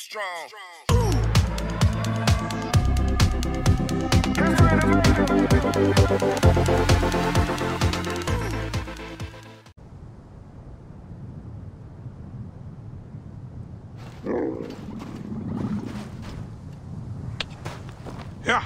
strong. Ja.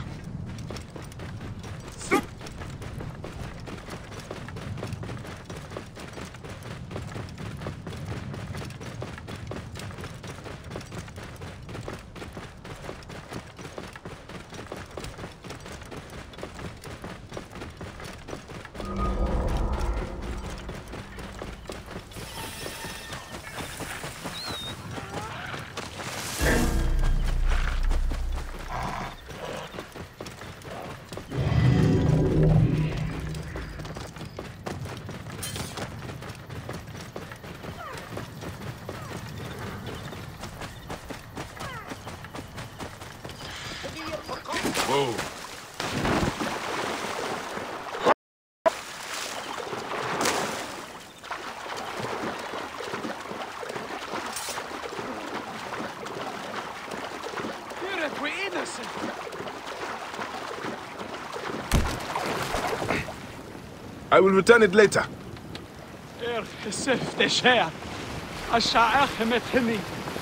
Whoa. We're innocent. I will return it later. خسفت شيء الشاعر خمتني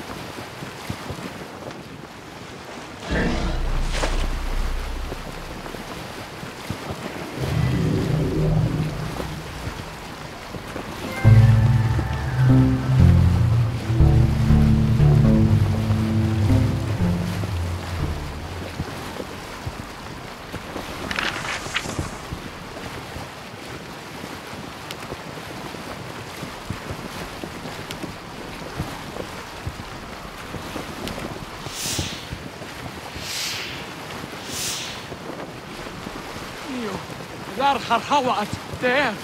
دار خرخوات دير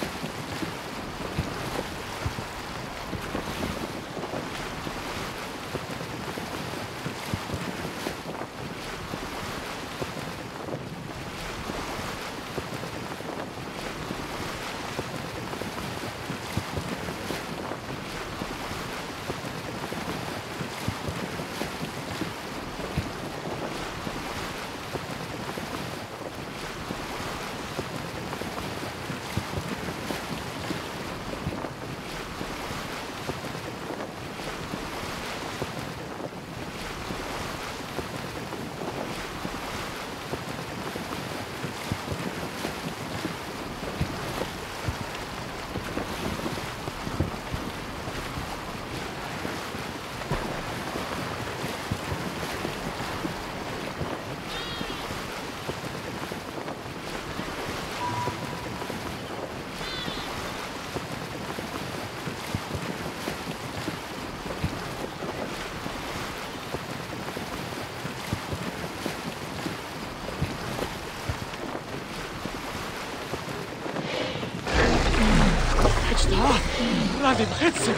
رادي بخدسك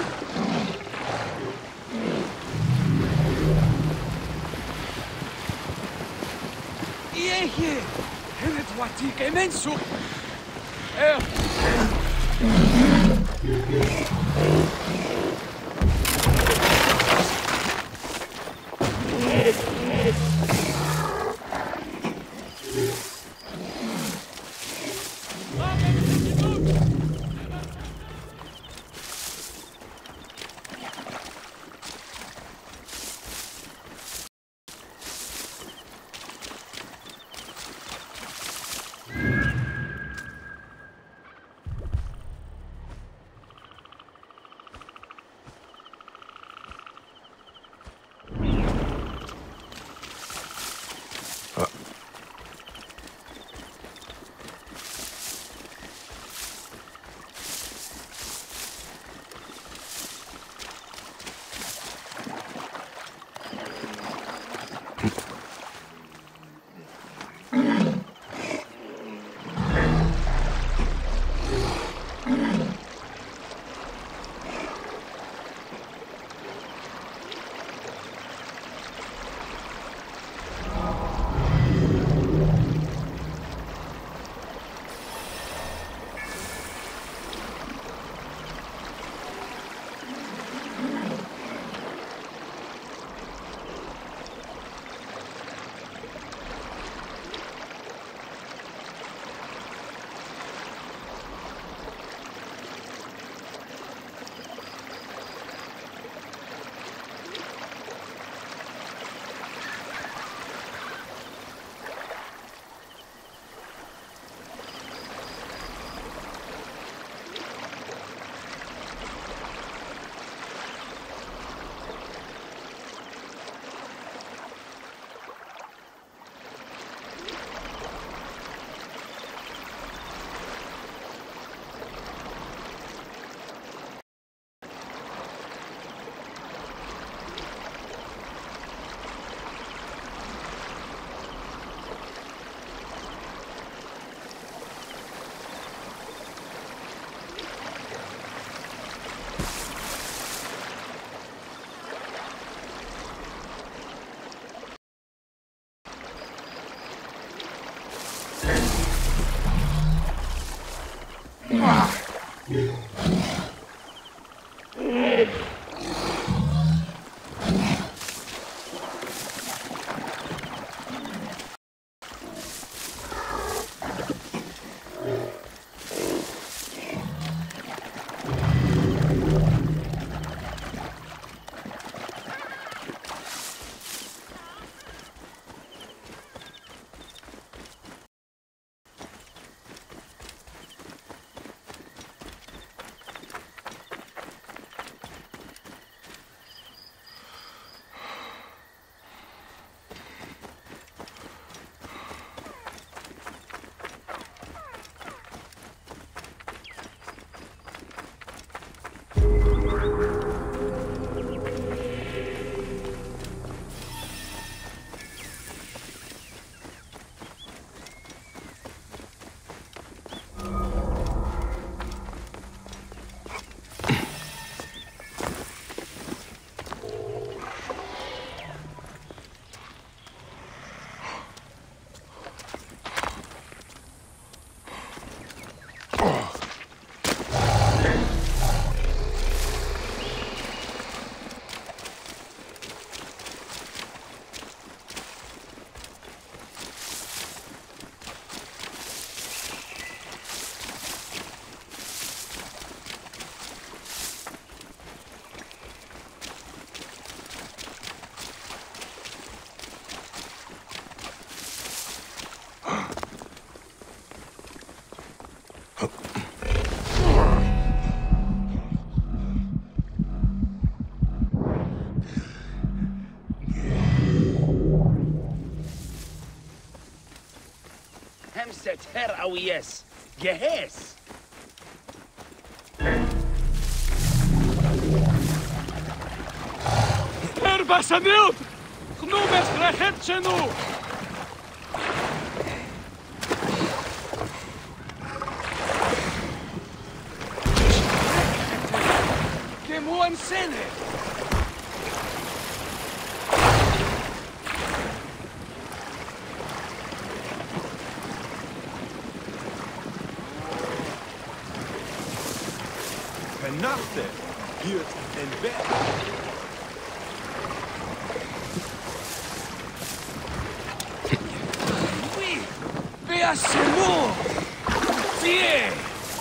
ايه هنا تواتيك امنسو هر أو يس جهاز اربع سنوات خنو مسرخت شنو كمو انسانه Vernachte wird entwehrt. Oui, vea ce mot Tiens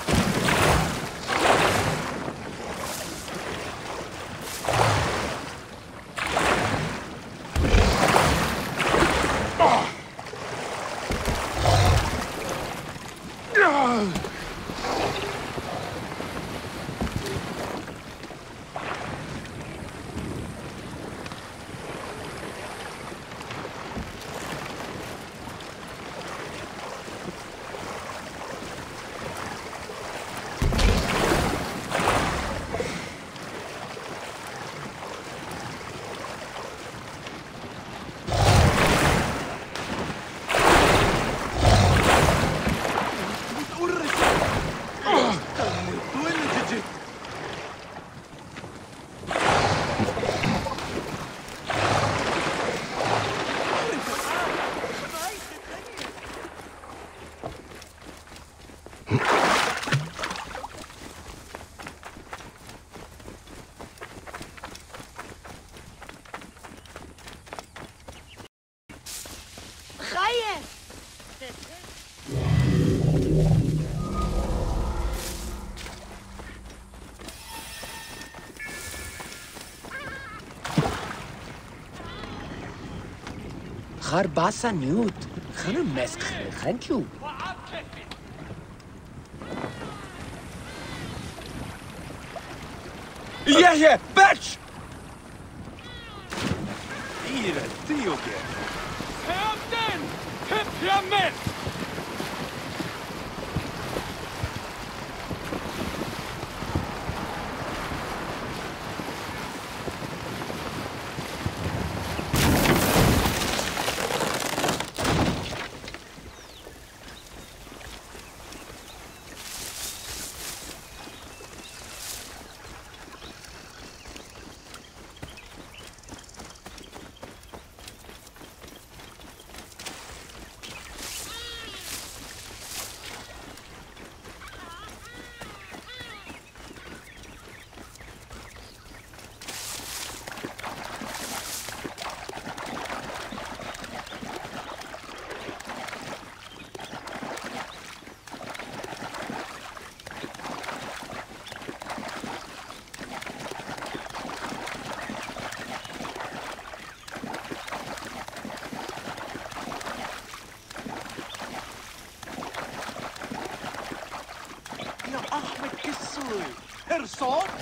خرباسة نيوت خنو مسخ خنشو Yeah, bitch! Ira, tío, que. Hamden! Hip Herson?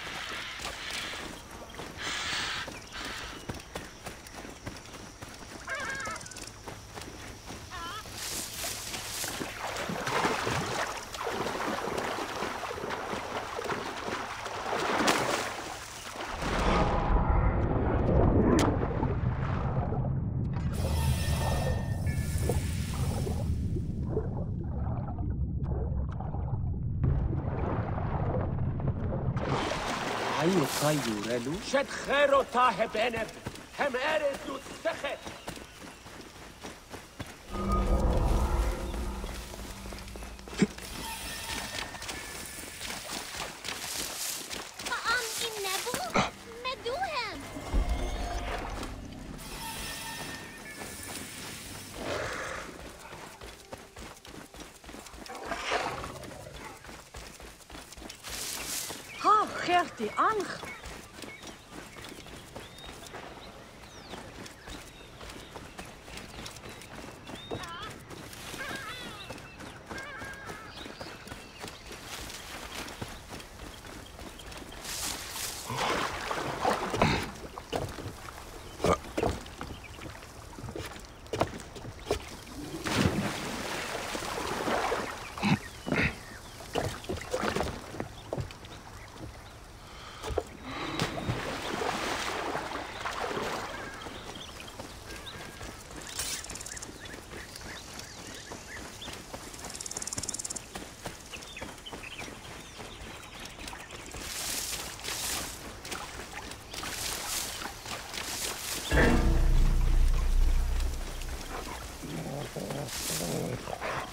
طيورلو شد خيرو طاهب انب هم ارد دو سخت طعام النبو مدوهم ها خيرتي أنخ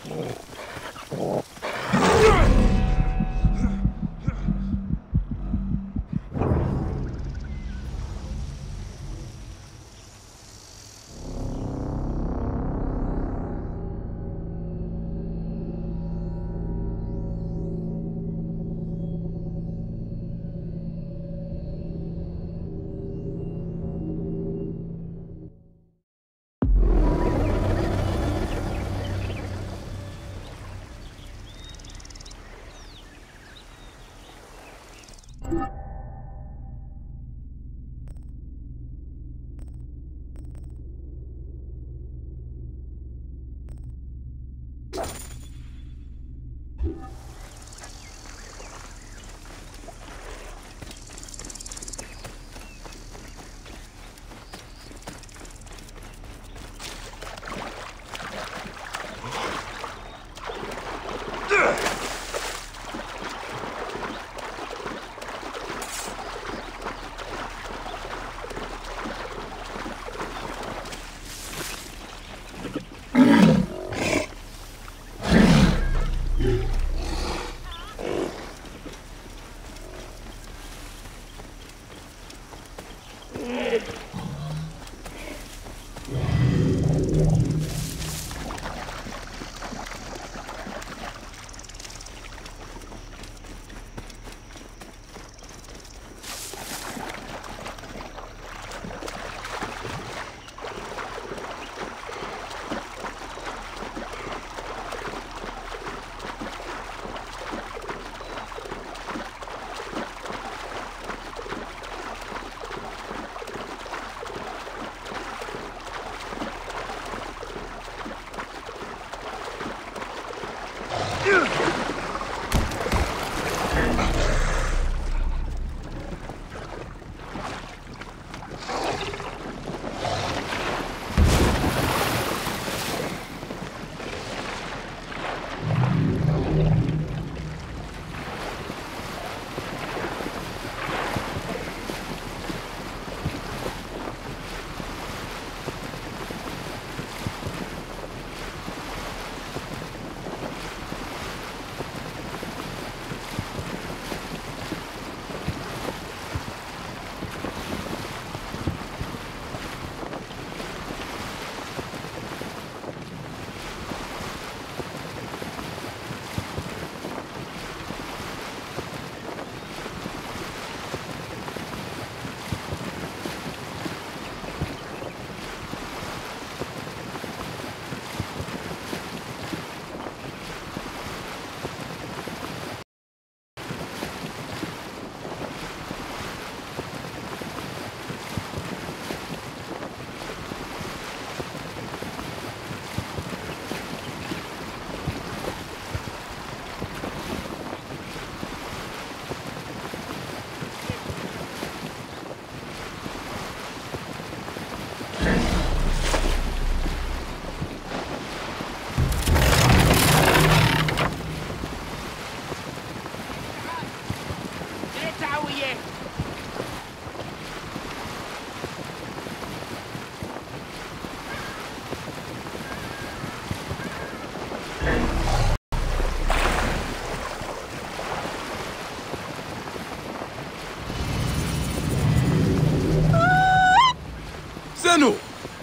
Zenu!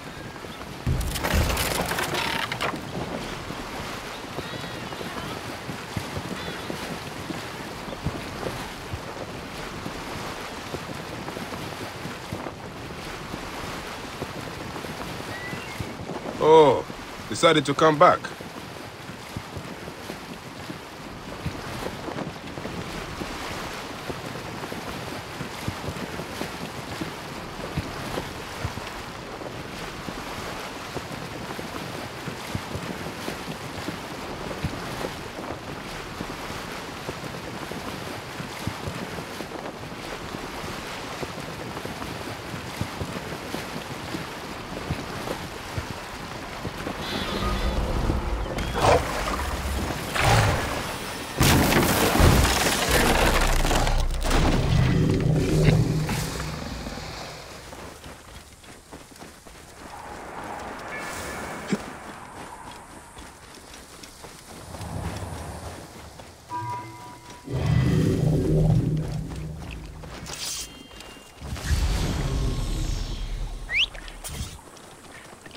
Oh, decided to come back.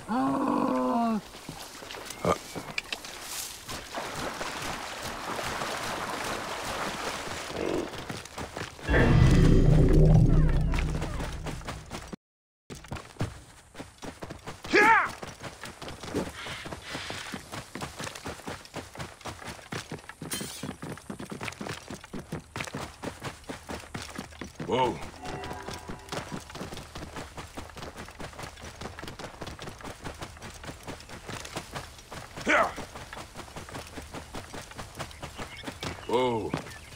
Whoa. Whoa.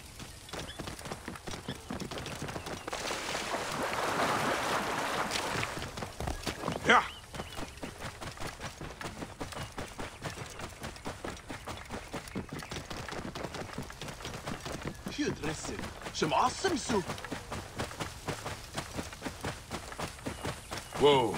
Yeah. Hier dresse. Some awesome soup. Whoa.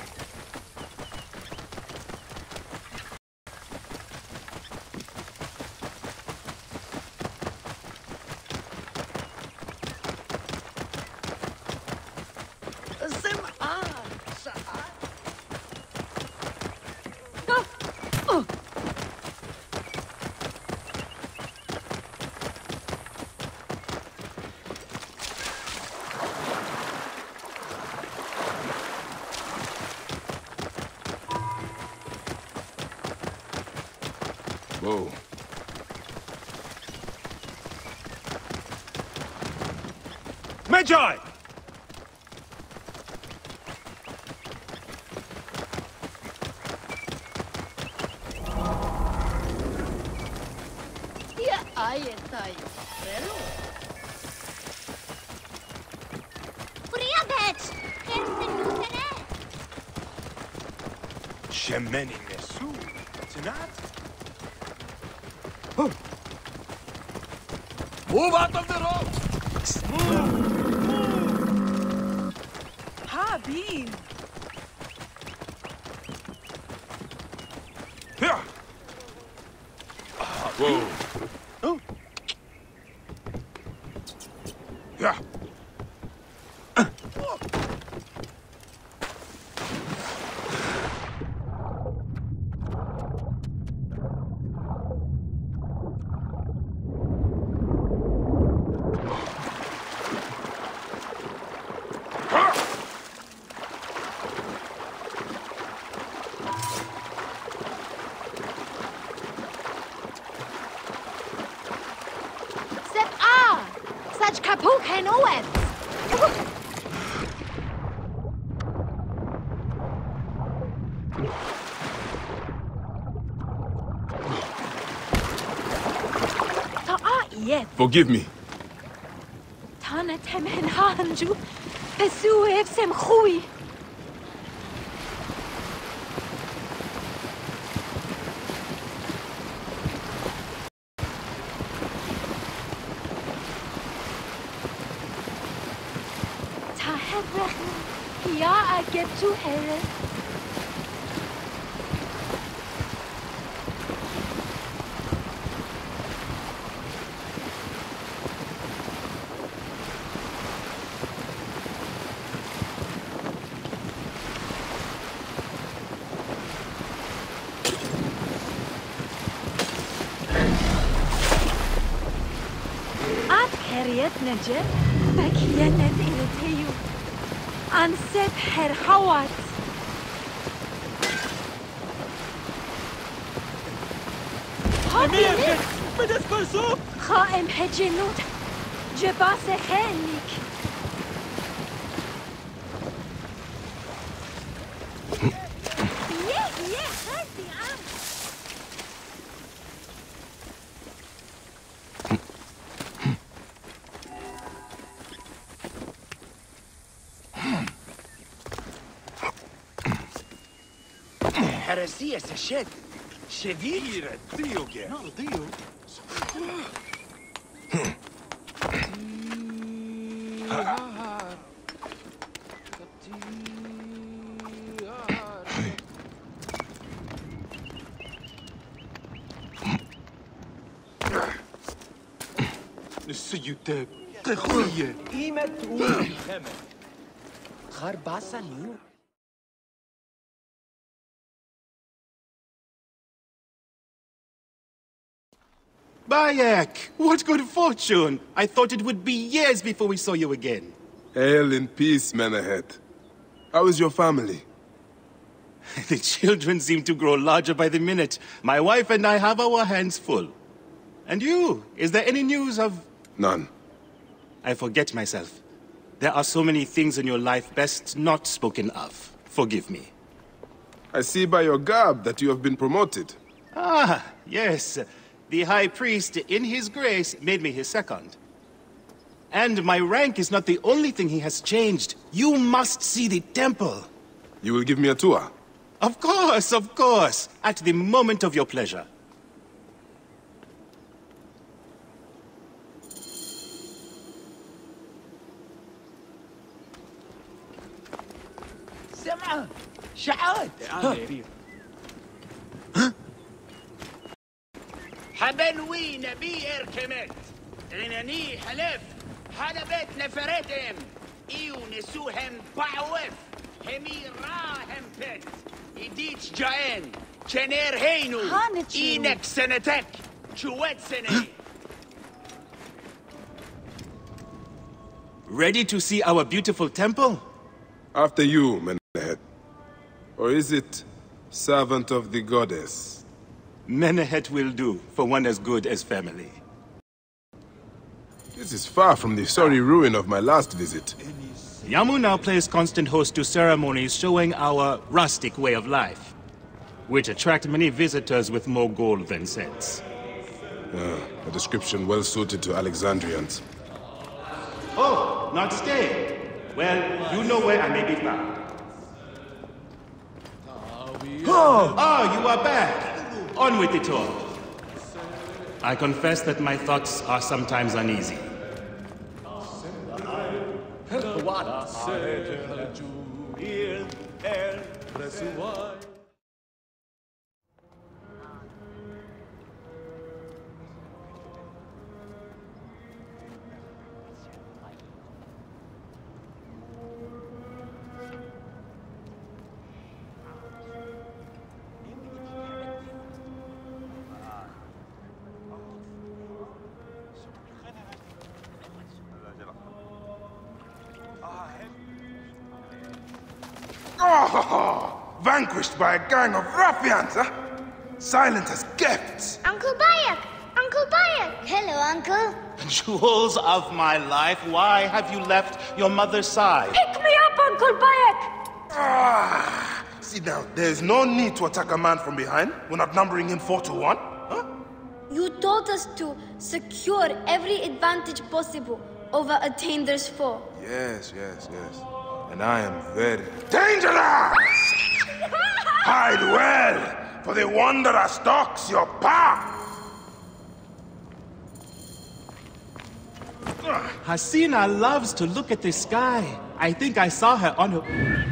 Whoa. Magi! Hier Eietai. Hello. Priabet! Kersenutene! Shemeni nesu. Tonight? Move out of the road! Habin! Here! Whoa. Oh. Yeah. Sep A! Sach kapuk hen oem! Ta A iet! Forgive me. Tana temen hanju! Besu sem chui! Ta hebrechen! Ja, I get to here! At Harriet Nedje, back here net in the tail. And Sep her Howard. Mirage! Mit versuch! Ga em hejenut. Je basse henik. Yeah, hadi am. Heresia se shed. Shedid? Here, Dio get. No, Dio. نسيت تخوية Imet u Hemen. Kharbasa new. Bayek, what good fortune! I thought it would be years before we saw you again. Hail in peace, Menahet. How is your family? The children seem to grow larger by the minute. My wife and I have our hands full. And you, is there any news of... None. I forget myself. There are so many things in your life best not spoken of. Forgive me. I see by your garb that you have been promoted. Ah, yes. The High Priest, in his grace, made me his second. And my rank is not the only thing he has changed. You must see the temple. You will give me a tour? Of course, of course. At the moment of your pleasure. سمعة شعات حبنوي نبي اركمت عناني حلف حلبت نفرتهم ايو نسوهم بعوف همي راهم بت يديش جاين كنير هينو اينك سنتك شوات سنة. Ready to see our beautiful temple? After you, Menahet. Or is it servant of the goddess? Menahet will do, for one as good as family. This is far from the sorry ruin of my last visit. Yamu now plays constant host to ceremonies showing our rustic way of life, which attract many visitors with more gold than sense. A description well suited to Alexandrians. Oh, not staying. Well, you know where I may be found. Oh, you are back. On with the talk. I confess that my thoughts are sometimes uneasy. Vanquished by a gang of ruffians, huh? Silent as gifts. Uncle Bayek! Uncle Bayek! Hello, Uncle. Jewels of my life, why have you left your mother's side? Pick me up, Uncle Bayek! See now, there's no need to attack a man from behind. We're not numbering him 4 to 1. Huh? You taught us to secure every advantage possible over Attainer's foe. Yes. And I am very dangerous! Hide well, for the wanderer stalks your path! Hasina loves to look at the sky. I think I saw her on her...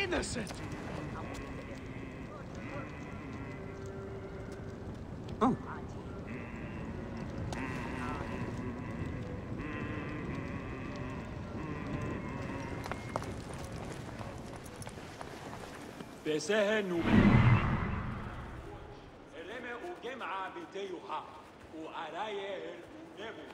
innocent. Oh. بسهن رمى وجمع بتيوها وعراير ونبو.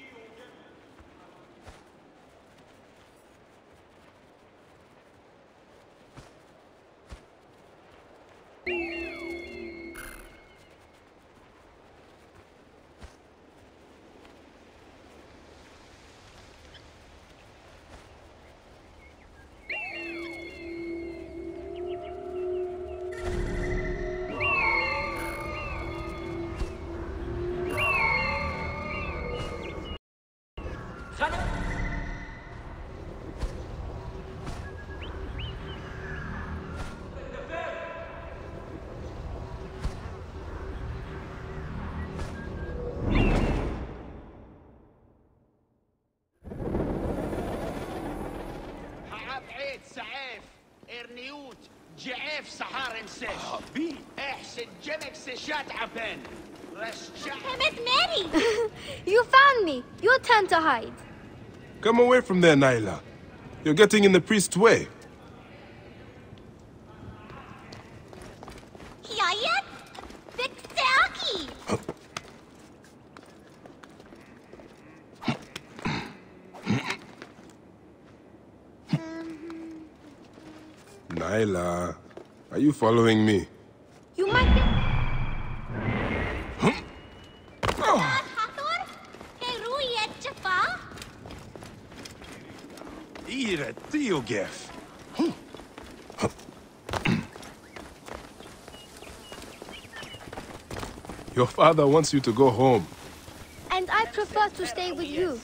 سعاف ارنيوت جعاف سحار انساش بي احسن جمك سشات عبان Miss Mary! You found me. Your turn to hide. Come away from there, Nyla. You're getting in the priest's way. Hiayat! Bixaki! Nyla, are you following me? You might be... Ira Tiogef. Your father wants you to go home. And I prefer to stay with you.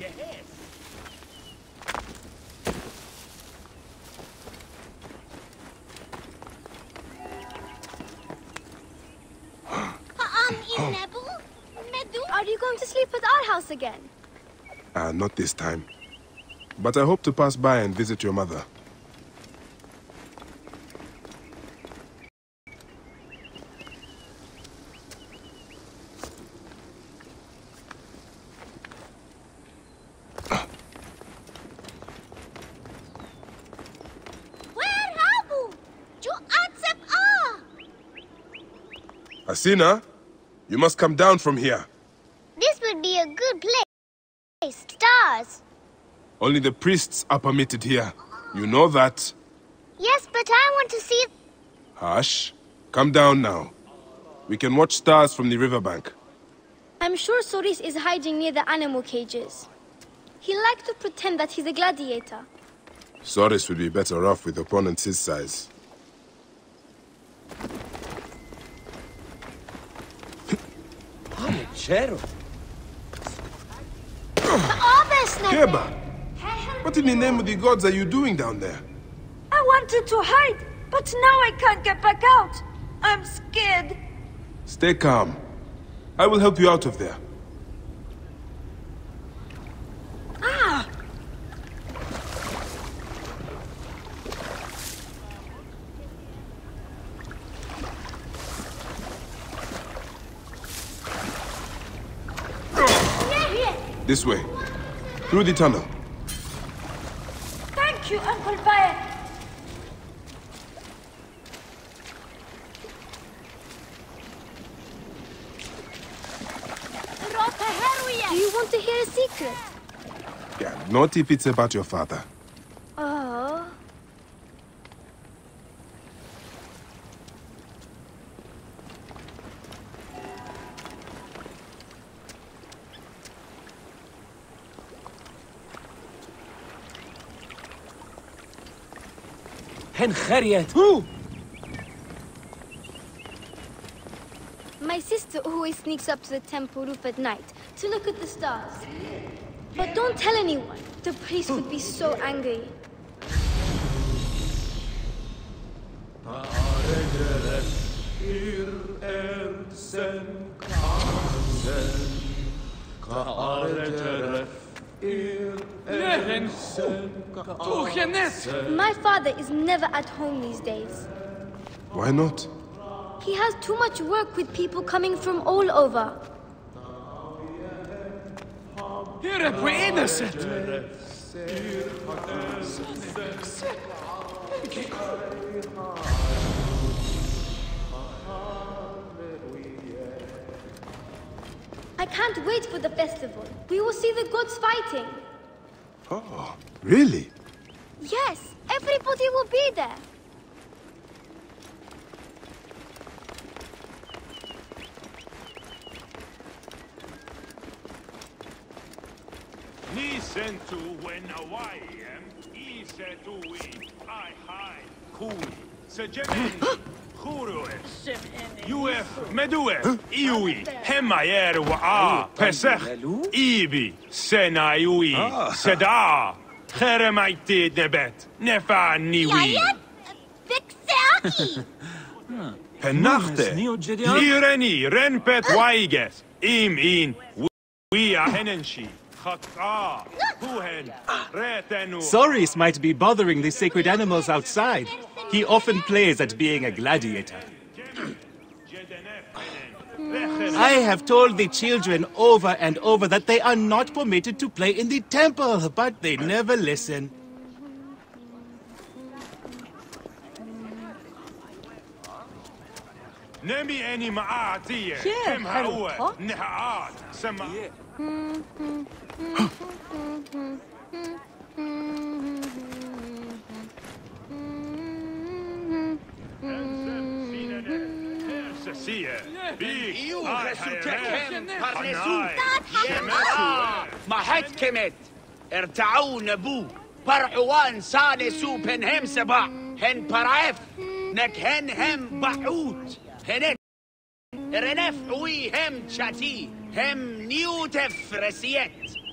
Are you going to sleep at our house again? Not this time. But I hope to pass by and visit your mother. Asina, you must come down from here. This would be a good place. Stars. Only the priests are permitted here. You know that. Yes, but I want to see... Hush. Come down now. We can watch stars from the riverbank. I'm sure Soris is hiding near the animal cages. He likes to pretend that he's a gladiator. Soris would be better off with opponents his size. Keba! What in the name of the gods are you doing down there? I wanted to hide, but now I can't get back out. I'm scared. Stay calm. I will help you out of there. Ah! This way. Through the tunnel. Thank you, Uncle Bayan. Do you want to hear a secret? Yeah, not if it's about your father. Oh. My sister always sneaks up to the temple roof at night to look at the stars. But don't tell anyone. The priest would be so angry. My father is never at home these days. Why not? He has too much work with people coming from all over. We're innocent! I can't wait for the festival. We will see the gods fighting. Oh, really? Yes, everybody will be there. Listen to when Hawaiian, Isa to we, I high, Kui, Sejemen, Kurues, Uf, Medue, Iui, Hemayer wa Pesach, Ibi, Senaiui, Seda, Carryminati debet, Nefa niwi. Penachte, Ireni, Renpet Waiges, in, we are Henenshi. Soris might be bothering the sacred animals outside. He often plays at being a gladiator. I have told the children over and over that they are not permitted to play in the temple, but they never listen. Nemi any maati, hem hawa, nehaat, sama. ما حد كمت ارتعوا نبو برعوان ساني سوبن هم سبع هن براف نك هن هم بعوت هنت رنف وي هم شاتي هم نيوتف رسيت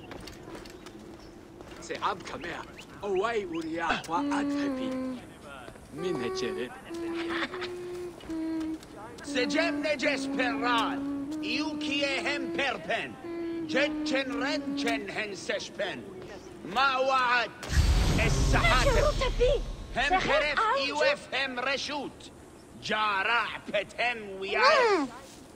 سعب كمية أواي ورياح وأدهبي من هجرت سجم نجس بران يوكي هم بربن جتشن رنشن هن سشبن ما وعد السحاتف هم خرف يوف هم رشوت جارع بتهم ويعرف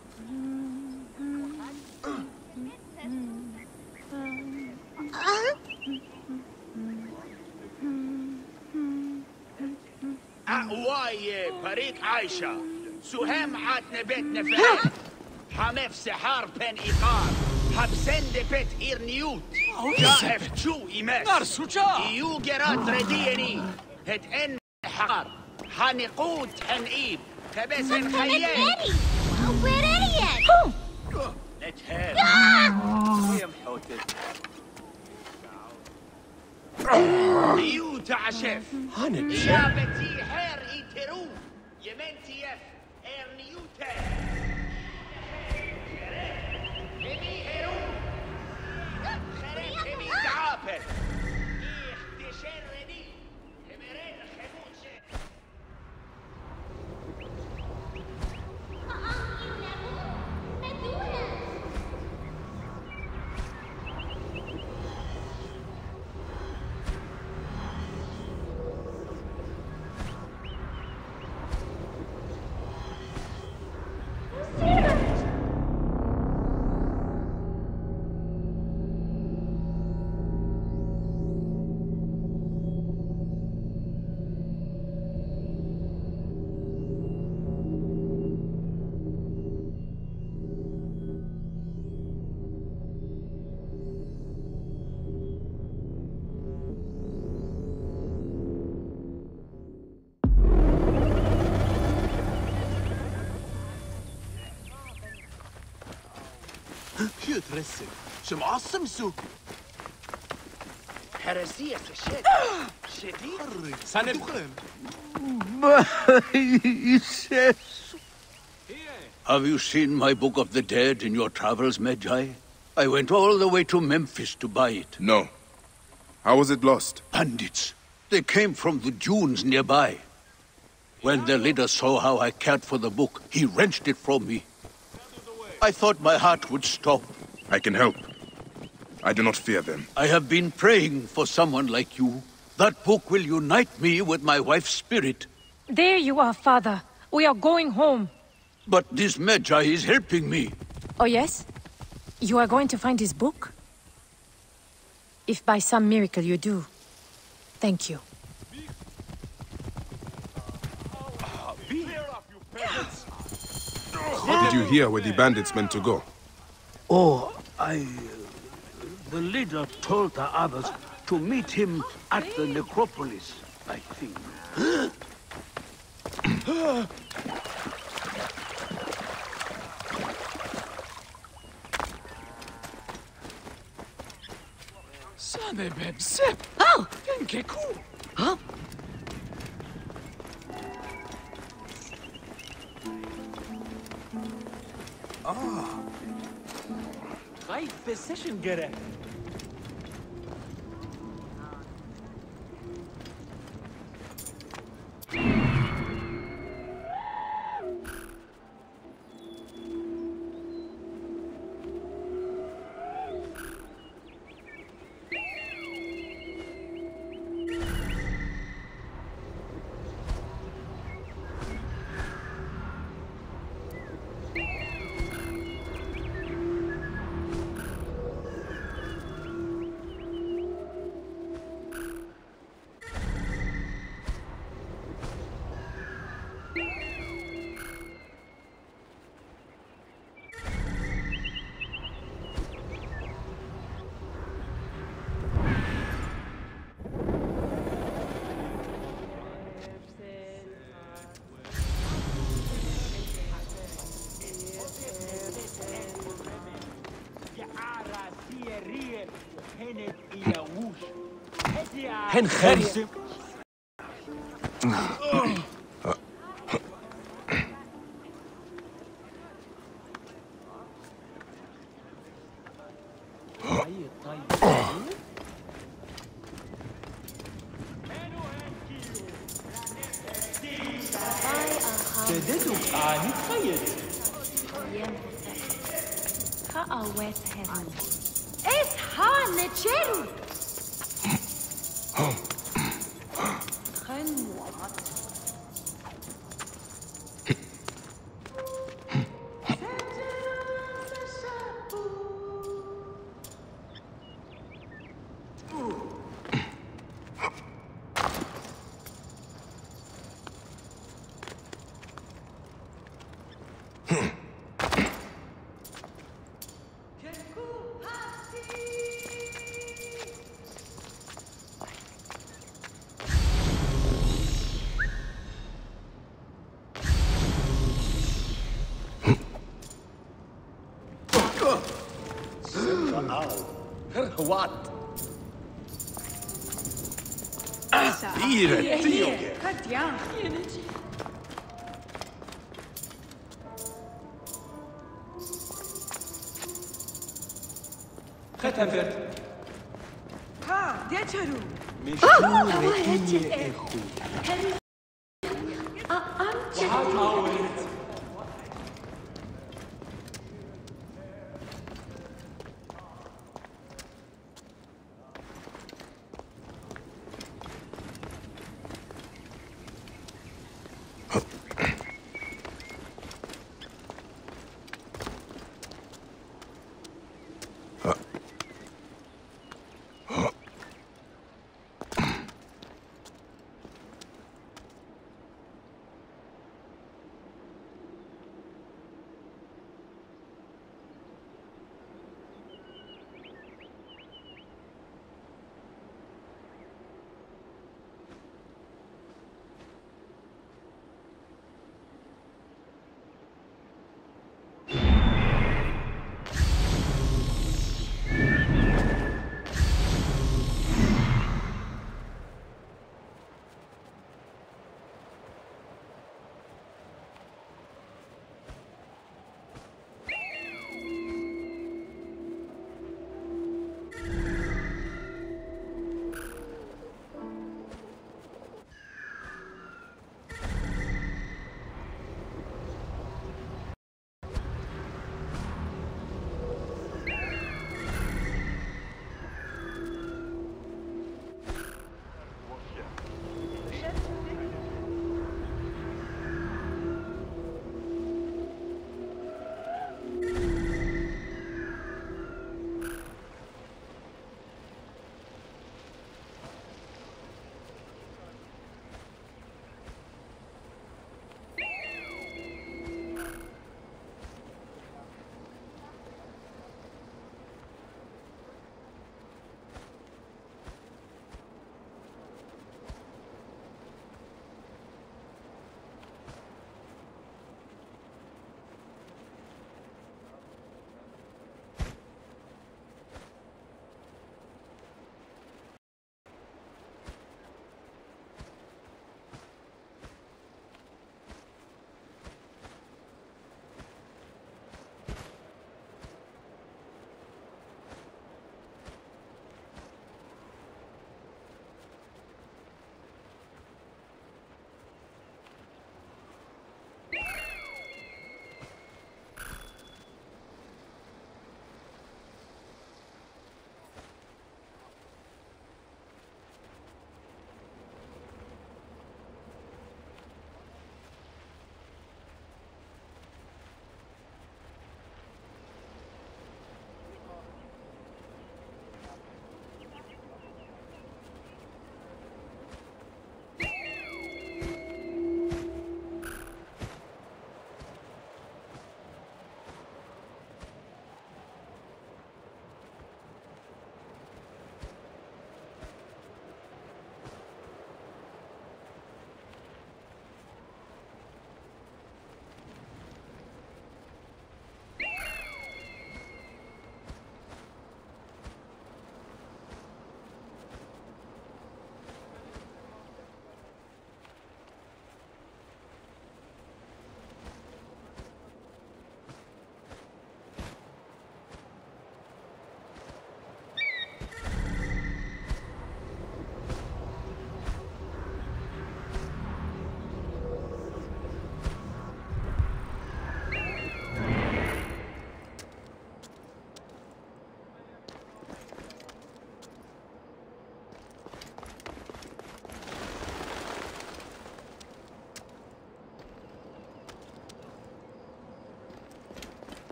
أقواي بريك عايشة سهم عاتنا بيتنا فهد حمف سحار بن إيقار حبسند بيت إير نيوت جائف شو إيمس إيو جرات رديني هد إن حار حنقود حنقيب كبس هنخيال We're idiots! نتهاب إيو تعشف يا بتي حير إيترو يمنتي يف إير نيوتا همي هيرو خريب همي تعابر إيخ تشرني همرين خموشة شو ترسل؟ شو معصم سوق؟ هرسية الشد شديد سندخل. Have you seen my Book of the Dead in your travels, Magi? I went all the way to Memphis to buy it. No. How was it lost? Bandits. They came from the dunes nearby. When the leader saw how I cared for the book, he wrenched it from me. I thought my heart would stop. I can help. I do not fear them. I have been praying for someone like you. That book will unite me with my wife's spirit. There you are, Father. We are going home. But this Magi is helping me. Oh, yes? You are going to find his book? If by some miracle you do, thank you. Did you hear where the bandits meant to go? Oh, the leader told the others to meet him at the necropolis, I think. Oh! Huh? Right decision gerek. Hen خريب What? ختفت ها ديتشرو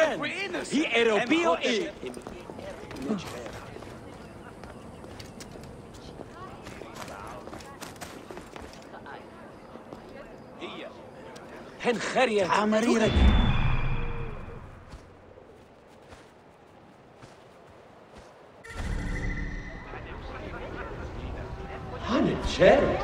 Ken! He Europeo e... هن خرية عمريرك هن تشارد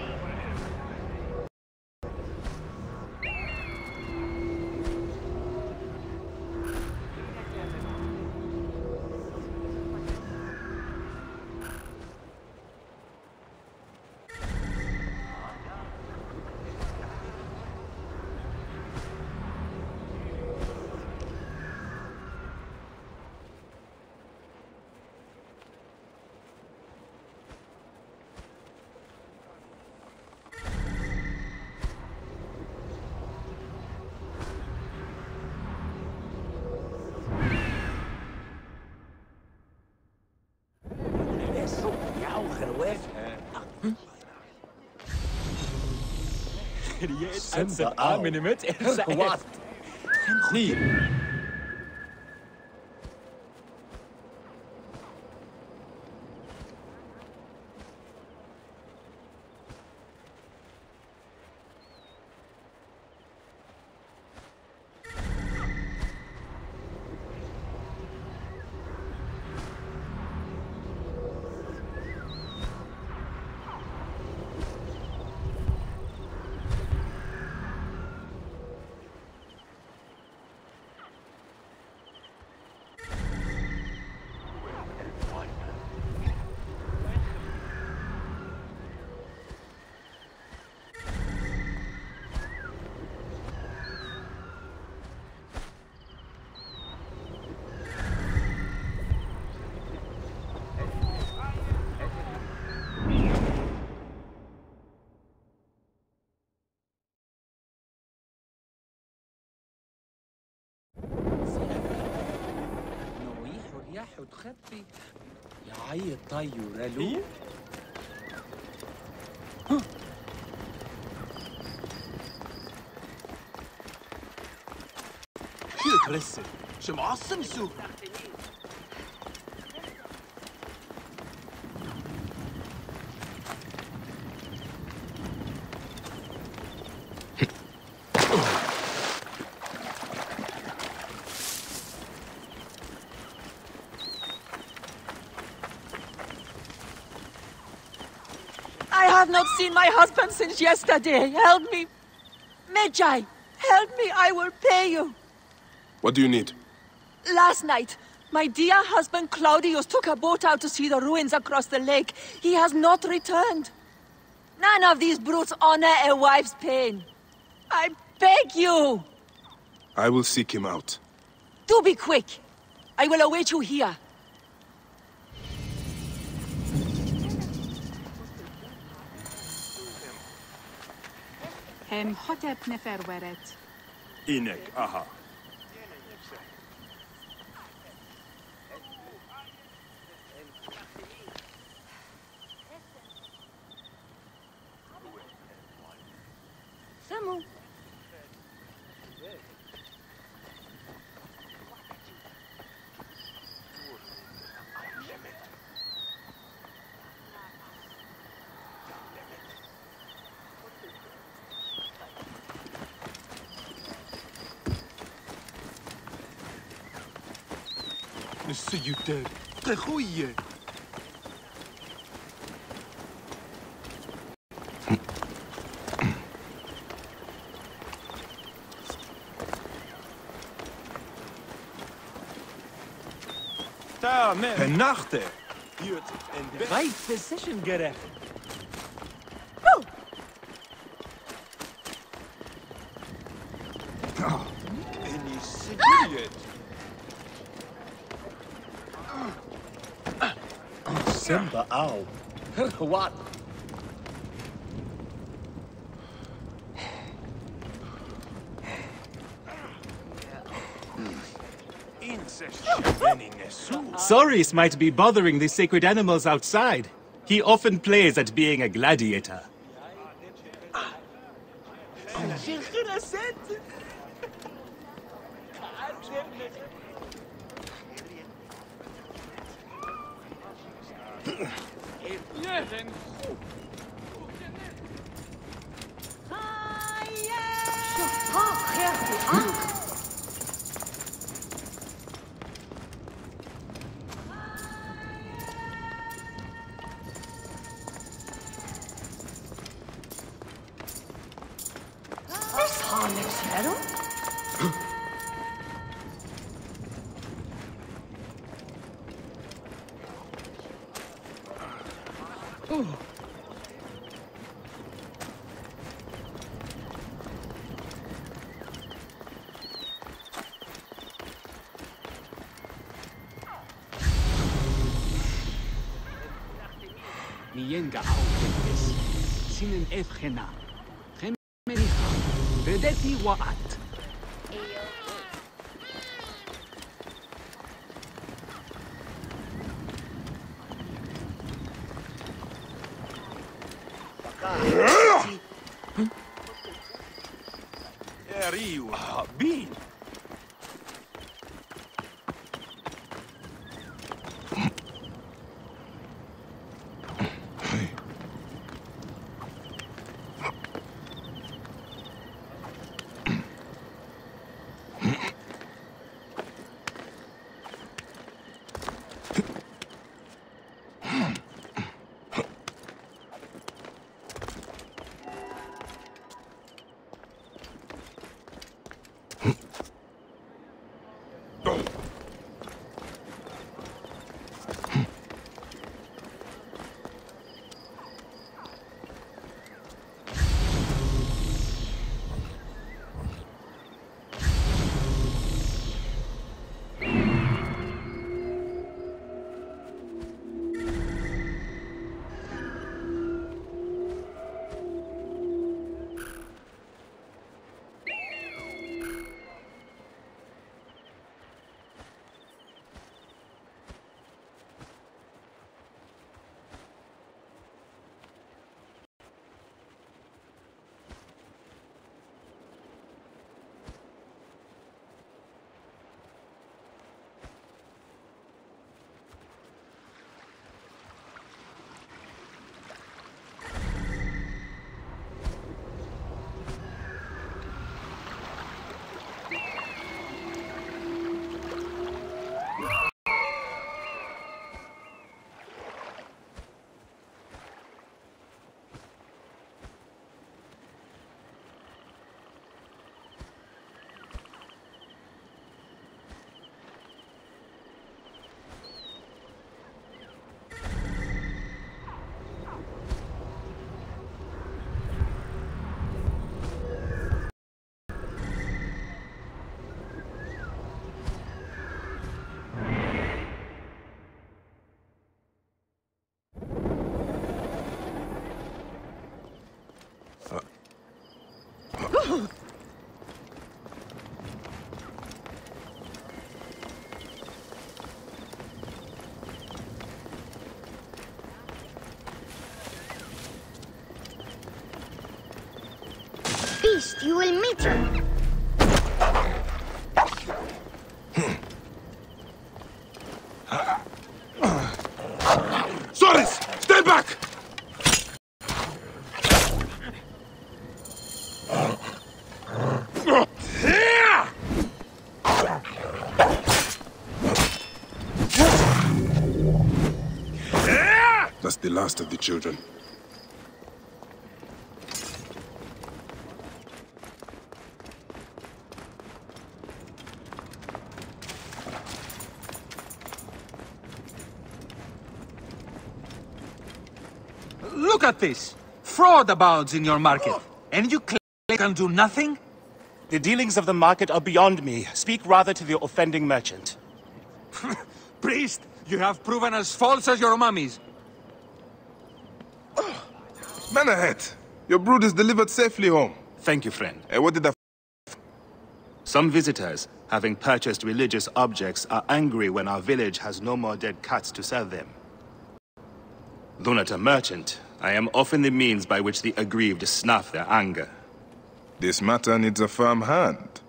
Simba من مت خواست ني تخبي يا عي الطيور الو شو ترسل شو معصم سوق I have not seen my husband since yesterday. Help me. Magi, help me. I will pay you. What do you need? Last night, my dear husband Claudius took a boat out to see the ruins across the lake. He has not returned. None of these brutes honor a wife's pain. I beg you. I will seek him out. Do be quick. I will await you here. هم حتب نفر ورد إنك أها Samu. السيدات تخوية Vernachte! Right position gerecht. Any cigarette? Simba ow. What? Soris might be bothering the sacred animals outside. He often plays at being a gladiator. Nienga augendes, sinen evgena, gemenicha, vedeti waat. Riu, bin. Beast, you will meet her. Soris, stay back! That's the last of the children. Look at this! Fraud abounds in your market, and you can do nothing? The dealings of the market are beyond me. Speak rather to the offending merchant. Priest, you have proven as false as your mummies. Man ahead! Your brood is delivered safely home. Thank you, friend. What did I... Some visitors, having purchased religious objects, are angry when our village has no more dead cats to sell them. Though not a merchant, I am often the means by which the aggrieved snuff their anger. This matter needs a firm hand.